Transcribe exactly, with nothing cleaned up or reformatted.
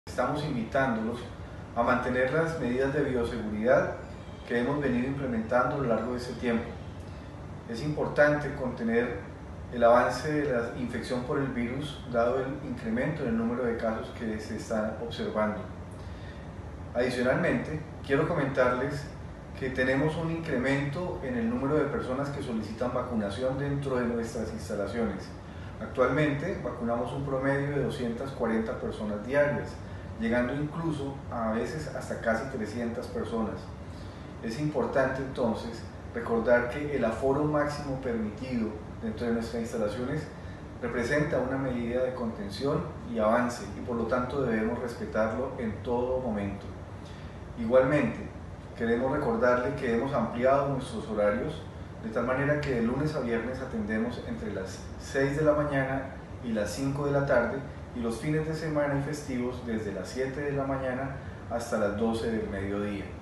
Estamos invitándolos a mantener las medidas de bioseguridad que hemos venido implementando a lo largo de este tiempo. Es importante contener el avance de la infección por el virus, dado el incremento en el número de casos que se están observando. Adicionalmente, quiero comentarles que tenemos un incremento en el número de personas que solicitan vacunación dentro de nuestras instalaciones. Actualmente vacunamos un promedio de doscientas cuarenta personas diarias, llegando incluso a veces hasta casi trescientas personas. Es importante entonces recordar que el aforo máximo permitido dentro de nuestras instalaciones representa una medida de contención y avance, y por lo tanto debemos respetarlo en todo momento. Igualmente, queremos recordarle que hemos ampliado nuestros horarios de tal manera que de lunes a viernes atendemos entre las seis de la mañana y las cinco de la tarde, y los fines de semana y festivos desde las siete de la mañana hasta las doce del mediodía.